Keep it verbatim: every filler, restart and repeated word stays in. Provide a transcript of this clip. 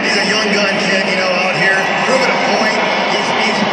He's a young gun kid, you know, out here, proving a point. He's, he's